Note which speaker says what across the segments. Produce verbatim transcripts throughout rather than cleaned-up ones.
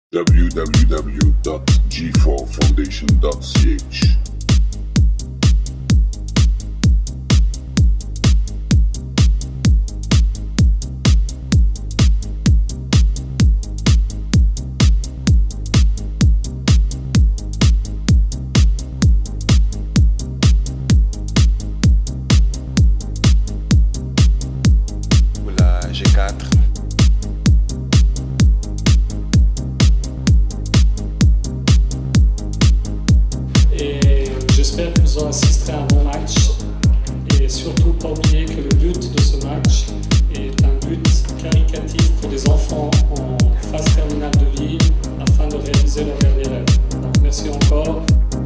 Speaker 1: w w w dot g four foundation dot c h.
Speaker 2: G quatre.
Speaker 3: Et j'espère que vous assisterez à un bon match et surtout pas oublier que le but de ce match est un but caritatif pour des enfants en phase terminale de vie afin de réaliser leur dernier rêve. Donc merci encore.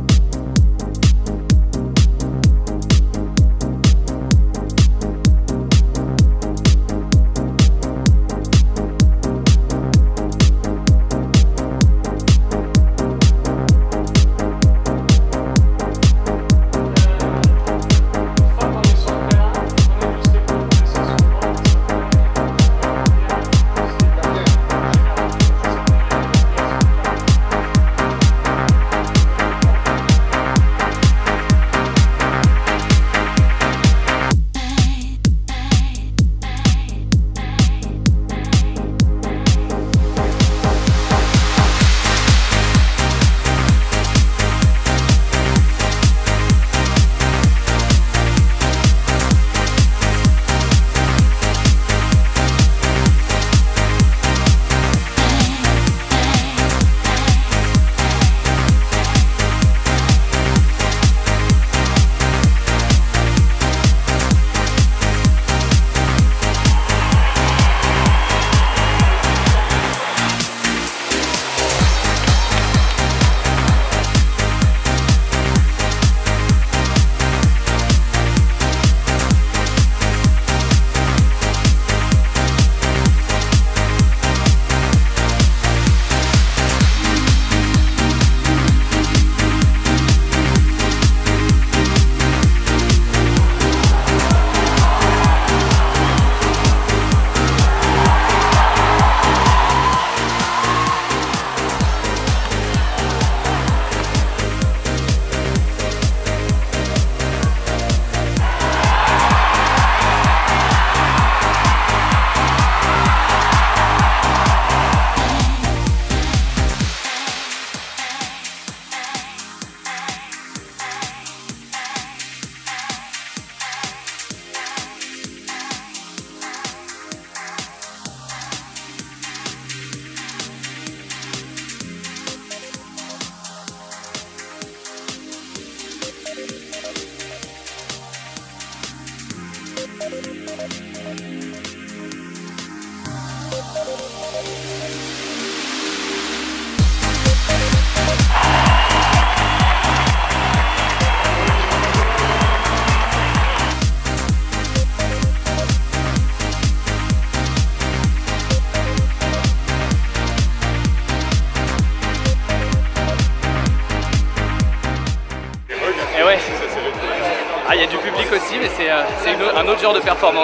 Speaker 4: Et ouais, ah, il y a du public aussi, mais c'est euh, un autre genre de performance.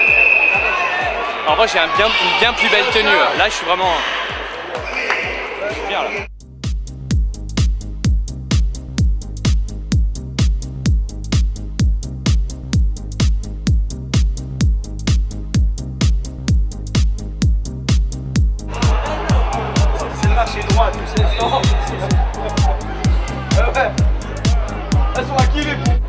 Speaker 4: En vrai, j'ai un bien, une bien plus belle tenue. Là, je suis vraiment... Je suis bien là.
Speaker 5: C'est le marché droit, tu sais. Non, euh, ouais. Elles sont à qui les poux?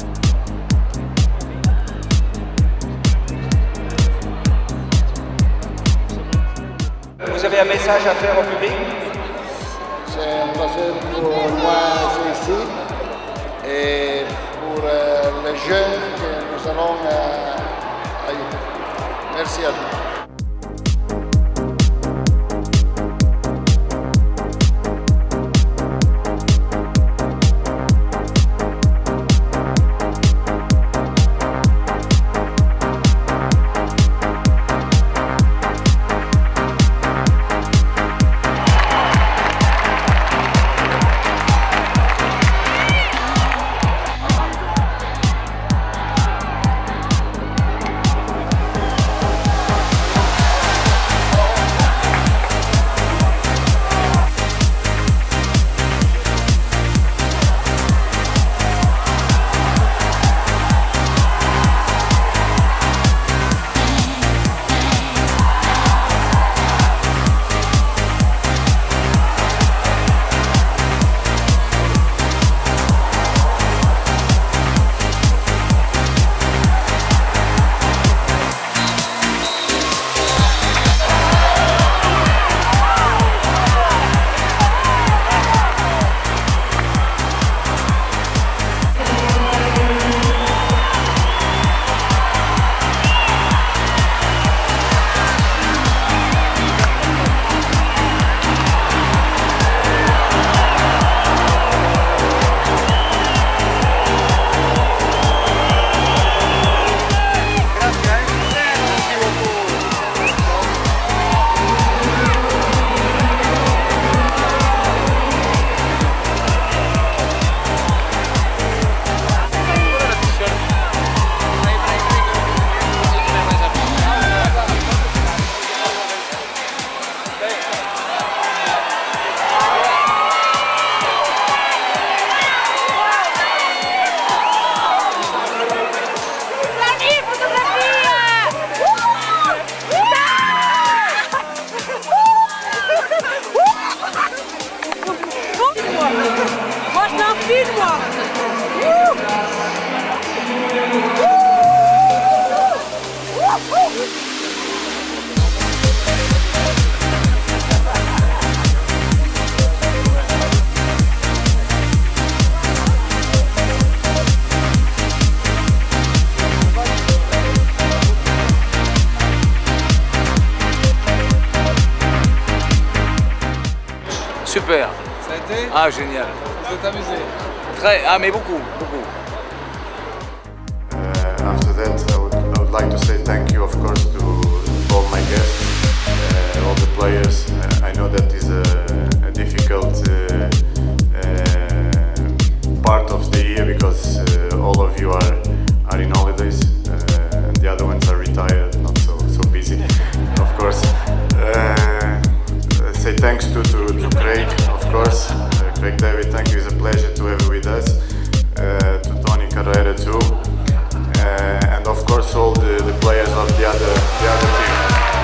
Speaker 5: Vous avez un message à faire au public?
Speaker 6: C'est un plaisir pour moi être ici et pour euh, les jeunes que nous allons euh, aider. Merci à tous.
Speaker 7: Moi je t'enfile moi.
Speaker 8: Super.
Speaker 9: Ça a été?
Speaker 8: Ah, génial.
Speaker 9: Vous êtes amusé?
Speaker 8: Très, ah mais beaucoup, beaucoup.
Speaker 10: Uh, after that, I would, I would like to say thank you, of course, to all my guests, uh, all the players. Uh, I know that is a, a difficult uh, uh, part of the year because uh, all of you are, are in holidays uh, and the other ones are retired, not so, so busy, of course. Uh, say thanks to, to, to Craig, of course. Uh, Craig David, thank you. It's a pleasure to have you with us. Uh, to Tony Carrera too. Uh, and of course all the, the players of the other, the other team.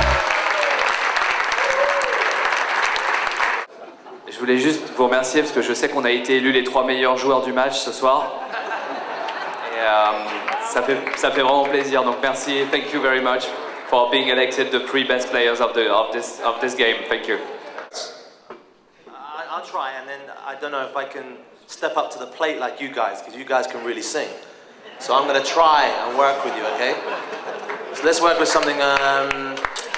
Speaker 4: Je voulais juste vous remercier parce que je sais qu'on a été élus les trois meilleurs joueurs du match ce soir. Et euh, ça, fait, ça fait vraiment plaisir. Donc merci, thank you very much for being elected the three best players of, the, of, this, of this game. Thank you.
Speaker 11: I'll try, and then I don't know if I can step up to the plate like you guys, because you guys can really sing. So I'm going to try and work with you, okay? So let's work with something. Um,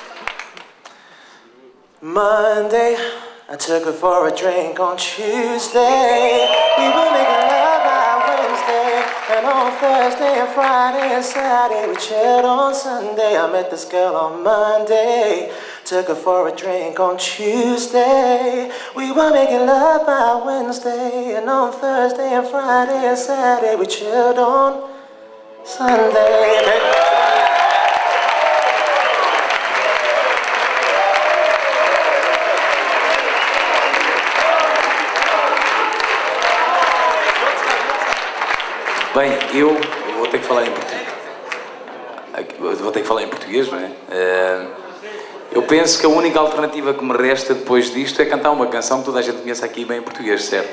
Speaker 11: Monday, I took her for a drink on Tuesday. We were making love by Wednesday, and on Thursday and Friday and Saturday we chilled on Sunday. I met this girl on Monday. Took her for a drink on Tuesday. We were making love by Wednesday, and on Thursday and Friday and Saturday we chilled on Sunday.
Speaker 8: Bem, eu vou ter que falar em português. Vou ter que falar em português, não é? Eu penso que a única alternativa que me resta depois disto é cantar uma canção que toda a gente conhece aqui bem em português, certo?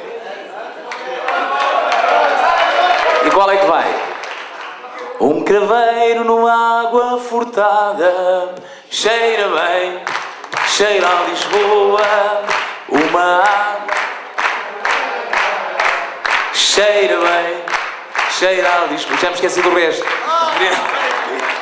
Speaker 8: E qual é que vai? Um craveiro numa água furtada, cheira bem, cheira a Lisboa, uma água, cheira bem, cheira a Lisboa. Já me esqueci do resto.